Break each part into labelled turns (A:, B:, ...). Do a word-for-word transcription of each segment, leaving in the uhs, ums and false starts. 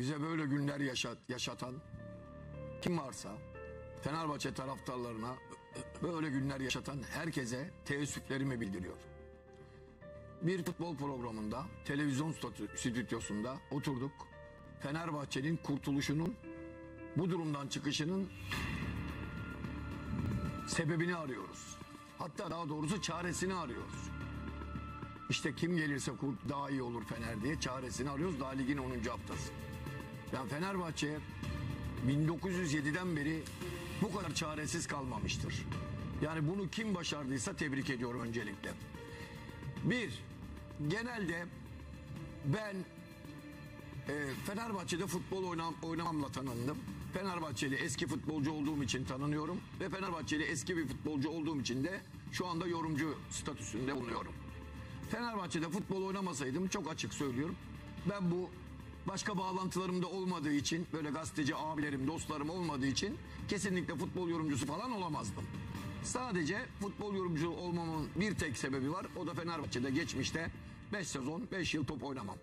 A: bize böyle günler yaşat, yaşatan kim varsa, Fenerbahçe taraftarlarına böyle günler yaşatan herkese teessüflerimi bildiriyor. Bir futbol programında, televizyon stüdyosunda oturduk. Fenerbahçe'nin kurtuluşunun, bu durumdan çıkışının sebebini arıyoruz. Hatta daha doğrusu çaresini arıyoruz. İşte kim gelirse daha iyi olur Fener diye çaresini arıyoruz. Daha ligin onuncu haftası. Yani Fenerbahçe bin dokuz yüz yediden beri bu kadar çaresiz kalmamıştır. Yani bunu kim başardıysa tebrik ediyorum öncelikle. Bir, genelde ben e, Fenerbahçe'de futbol oynam, oynamamla tanındım. Fenerbahçeli eski futbolcu olduğum için tanınıyorum. Ve Fenerbahçeli eski bir futbolcu olduğum için de şu anda yorumcu statüsünde bulunuyorum. Fenerbahçe'de futbol oynamasaydım, çok açık söylüyorum, ben bu başka bağlantılarım da olmadığı için, böyle gazeteci abilerim, dostlarım olmadığı için kesinlikle futbol yorumcusu falan olamazdım. Sadece futbol yorumcusu olmamın bir tek sebebi var. O da Fenerbahçe'de geçmişte beş sezon, beş yıl top oynamam.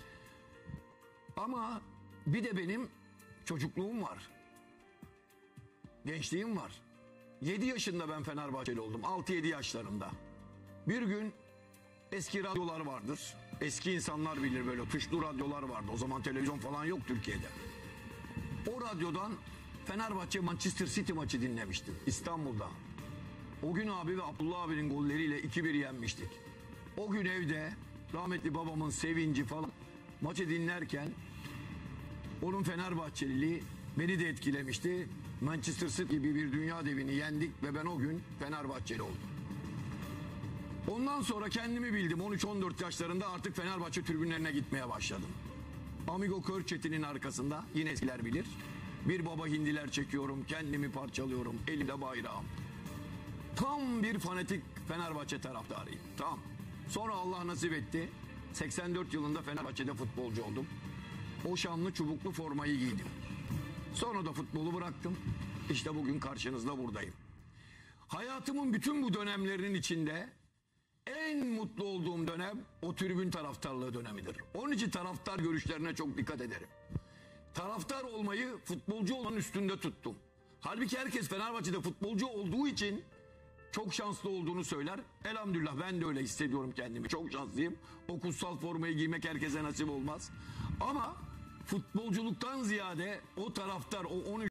A: Ama bir de benim çocukluğum var. Gençliğim var. yedi yaşında ben Fenerbahçeli oldum. altı yedi yaşlarında. Bir gün eski radyolar vardır. Eski insanlar bilir, böyle tuşlu radyolar vardı. O zaman televizyon falan yok Türkiye'de. O radyodan Fenerbahçe Manchester City maçı dinlemiştim İstanbul'da. O gün abi ve Abdullah abinin golleriyle iki bir yenmiştik. O gün evde rahmetli babamın sevinci falan, maçı dinlerken onun Fenerbahçeliliği beni de etkilemişti. Manchester City gibi bir dünya devini yendik ve ben o gün Fenerbahçeli oldum. Ondan sonra kendimi bildim. on üç on dört yaşlarında artık Fenerbahçe tribünlerine gitmeye başladım. Amigo Körçetin'in arkasında, yine eskiler bilir, bir baba hindiler çekiyorum, kendimi parçalıyorum, elimde bayrağım. Tam bir fanatik Fenerbahçe taraftarıyım. Tam. Sonra Allah nasip etti. seksen dört yılında Fenerbahçe'de futbolcu oldum. O şanlı çubuklu formayı giydim. Sonra da futbolu bıraktım. İşte bugün karşınızda buradayım. Hayatımın bütün bu dönemlerinin içinde en mutlu olduğum dönem o tribün taraftarlığı dönemidir. Onun için taraftar görüşlerine çok dikkat ederim. Taraftar olmayı futbolcu olmanın üstünde tuttum. Halbuki herkes Fenerbahçe'de futbolcu olduğu için çok şanslı olduğunu söyler. Elhamdülillah ben de öyle hissediyorum kendimi. Çok şanslıyım. O kutsal formayı giymek herkese nasip olmaz. Ama futbolculuktan ziyade o taraftar, o on üç